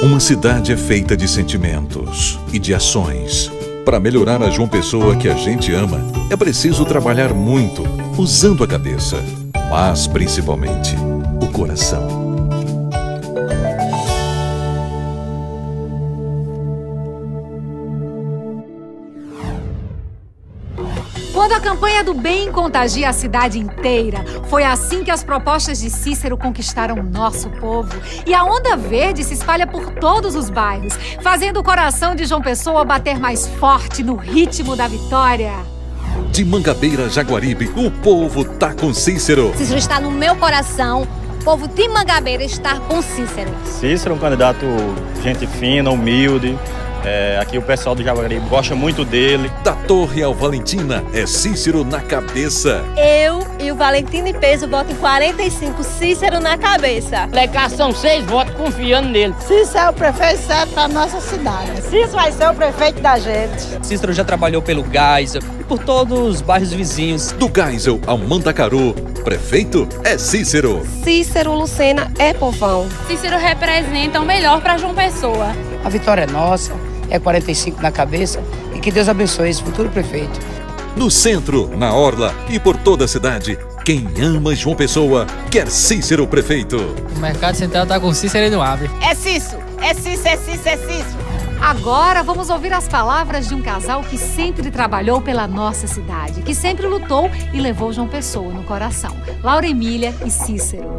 Uma cidade é feita de sentimentos e de ações. Para melhorar a João Pessoa que a gente ama, é preciso trabalhar muito, usando a cabeça, mas principalmente o coração. Quando a campanha do bem contagia a cidade inteira, foi assim que as propostas de Cícero conquistaram o nosso povo. E a onda verde se espalha por todos os bairros, fazendo o coração de João Pessoa bater mais forte no ritmo da vitória. De Mangabeira a Jaguaribe, o povo tá com Cícero. Cícero está no meu coração. O povo de Mangabeira está com Cícero. Cícero é um candidato gente fina, humilde. Aqui o pessoal do Jaguaribe gosta muito dele. Da Torre ao Valentina, é Cícero na cabeça. Eu e o Valentina e Peso votam em 45, Cícero na cabeça. Cá são 6 votos confiando nele. Cícero é o prefeito certo para nossa cidade. Cícero vai ser o prefeito da gente. Cícero já trabalhou pelo Geisel e por todos os bairros vizinhos. Do Geisel ao Mandacaru, prefeito é Cícero. Cícero Lucena é povão. Cícero representa o melhor para João Pessoa. A vitória é nossa, é 45 na cabeça e que Deus abençoe esse futuro prefeito. No centro, na orla e por toda a cidade, quem ama João Pessoa quer Cícero prefeito. O Mercado Central tá com Cícero e não abre. É Cícero, é Cícero, é Cícero, é Cícero. Agora vamos ouvir as palavras de um casal que sempre trabalhou pela nossa cidade, que sempre lutou e levou João Pessoa no coração. Laura Emília e Cícero.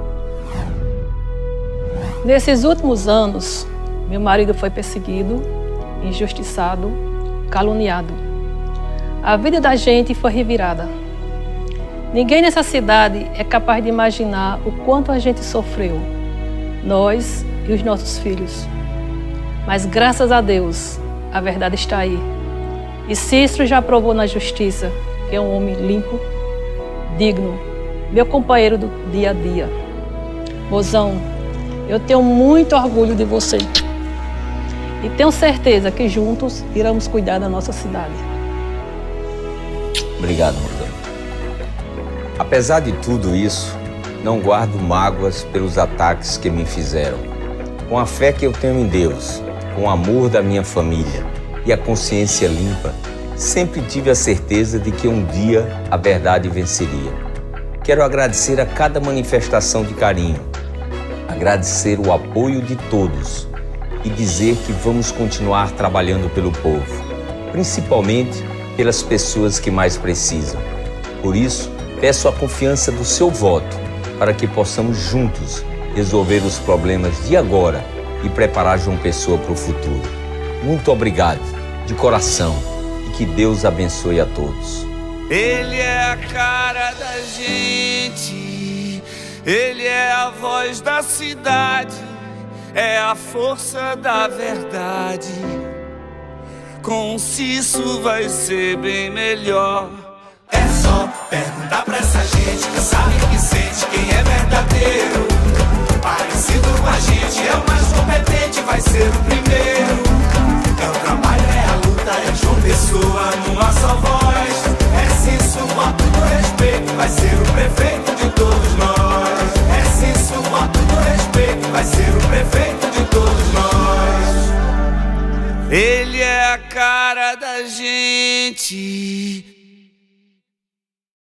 Nesses últimos anos, meu marido foi perseguido, injustiçado, caluniado. A vida da gente foi revirada. Ninguém nessa cidade é capaz de imaginar o quanto a gente sofreu, nós e os nossos filhos. Mas graças a Deus, a verdade está aí. E Cícero já provou na justiça que é um homem limpo, digno, meu companheiro do dia a dia. Mozão, eu tenho muito orgulho de você. E tenho certeza que juntos iremos cuidar da nossa cidade. Obrigado, mozão. Apesar de tudo isso, não guardo mágoas pelos ataques que me fizeram. Com a fé que eu tenho em Deus, com o amor da minha família e a consciência limpa, sempre tive a certeza de que um dia a verdade venceria. Quero agradecer a cada manifestação de carinho, agradecer o apoio de todos e dizer que vamos continuar trabalhando pelo povo, principalmente pelas pessoas que mais precisam. Por isso, peço a confiança do seu voto para que possamos juntos resolver os problemas de agora e preparar João Pessoa para o futuro. Muito obrigado, de coração, e que Deus abençoe a todos. Ele é a cara da gente, ele é a voz da cidade, é a força da verdade. Com Cícero vai ser bem melhor. É só perguntar pra essa gente que sabe o que sente, quem é verdadeiro. Parecido com a gente, é o mais competente, vai ser o primeiro. É o trabalho, é a luta, é João Pessoa numa só voz. É Cícero, voto do respeito, vai ser o prefeito de todos nós. É Cícero, voto do respeito, vai ser o prefeito de todos nós. Ele é a cara da gente,